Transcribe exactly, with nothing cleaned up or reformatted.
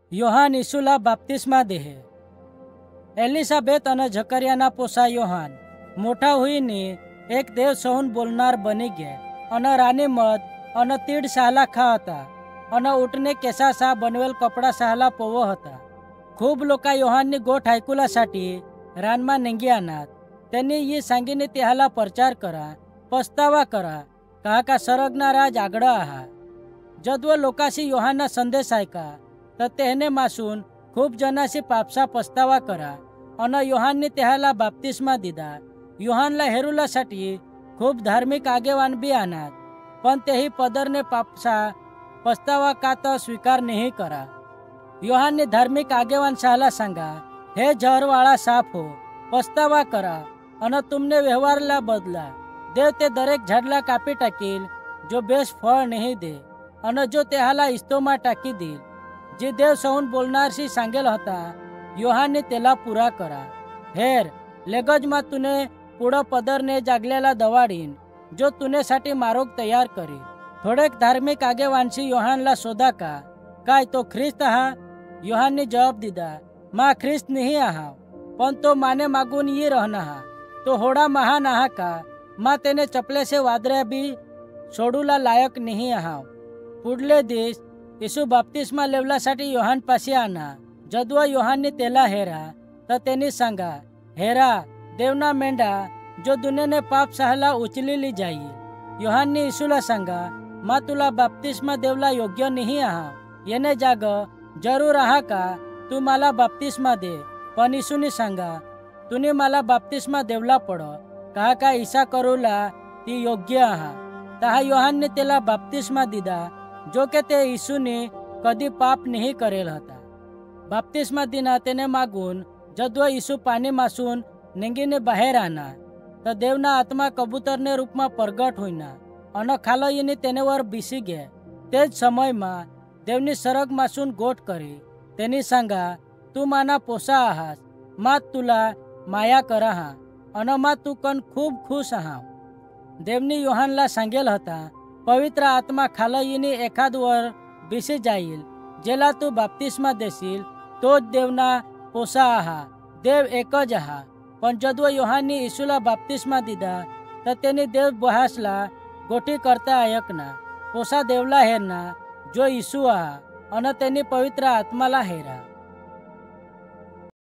Yohan ઈસુલા બાપ્તિસ્મા દેહે। Elizabeth અને જકરિયાના પોસા યોહાન મોટા હોઈને એક દેવ સહુન બોલનાર બની ગયા અને રાની મધ અને તીડ સહાલા ખા હતા અને ઊંટને કેસા સા બનવેલ કપડા સહાલા પોવો હતા। खूब लोका योहाननी गोठ ऐकुलासाठी रानमा नेंगी अनात। त्यांनी ये सांगीने त्याला प्रचार करा, पस्तावा करा, कहा का सरगना राज आगळ आहा। जदव लोकाशी योहानना संदेश ऐका तर तेहने मासून खूप जनाशी पापसा पस्तावा करा અને યોહાનને त्याला बाप्तिस्मा દીધા। योहानला हेरुलासाठी खूप धार्मिक આગેવાન बी अनात, पण तेही पदरने पापसा पस्तावा का तर स्वीकार नहीं करा। योहानने धार्मिक આગેવાન શાહલા सांगा, हे जहरवाळा साफ हो, पस्तावा करा અને तुमने व्यवहारला बदला। देव ते दरेक झाडला कापी टाकील जो बेस फळ नहीं दे અને જો त्याला इस्तोमा टाकी देईल। जे देव सौन बोलणारशी सांगेल होता योहानने त्याला पुरा करा। हेर लेगजमा तुने पुढं पदरने जागलेला दवाडीन जो तुनेसाठी मार्ग तयार करी। थोडेक धार्मिक આગેવાનशी योहानला शोधा का काय तो ख्रिस्त आहा? योहानने जवाब दिदा, मा ख्रिस्त नहीं आहा, पण तो माने मागून ये रहना हा। तो होडा महान आहा का मा तेने चपले से वादऱ्या बी सोडूला लायक नहीं आहा। पुढले दिस येशू बाप्तिस्मा लेवलासाठी योहान पाशी आणा। जदवा योहानने त्याला हेरा तर त्यांनी सांगा, हेरा देवना मेंढा जो दुनियाने पाप सहाला उचलेली जाईल। योहानने येशूला सांगा, मा तुला बाप्तिस्मा देवला योग्य नहीं आहा, येणे जाग जरूर आहा का तू मला बाप्तिस्मा दे। पण येशूने सांगा, तुने मला बाप्तिस्मा देवला पड, कहा का ईसा करूला ती योग्य आहा। तहा योहानने त्याला बाप्तिस्मा दिदा जो के ते येशूने कधी पाप नहीं करेल होता। बाप्तिस्मा दिना तेने मागून जदव येशू पाणी मासून नेंगीने बाहेर आणा तर देवना आत्मा कबूतरने रूपमा प्रगट होईना अन खालयीने तेनेवर बिसी गे। तेज समयमा देवनी सरग मासून गोठ करी। तेनी सांगा, तू माना पोसा आहास, मात तुला माया करा हा अन मा तू कन खूब खुश आहा। देवनी योहानला सांगेल होता, पवित्र आत्मा खालयीने एखाद वर बिसी जाईल, जेला तू बाप्तिस्मा देशील तोच देवना पोसा आहा। देव एकच आहा। पण जदव योहानने येशूला बाप्तिस्मा दिदा तर त्यांनी देव बहासला गोठी करता ऐकना, पोसा देवला हेरना जो येशू आहा अन त्यांनी पवित्र आत्माला हेरा।